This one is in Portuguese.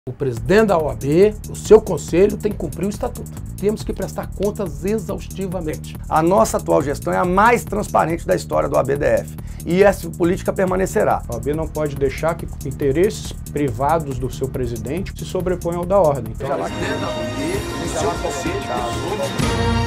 O presidente da OAB, o seu conselho, tem que cumprir o estatuto. Temos que prestar contas exaustivamente. A nossa atual gestão é a mais transparente da história do ABDF e essa política permanecerá. A OAB não pode deixar que interesses privados do seu presidente se sobreponham ao da ordem. Então, o presidente da OAB, o seu conselho,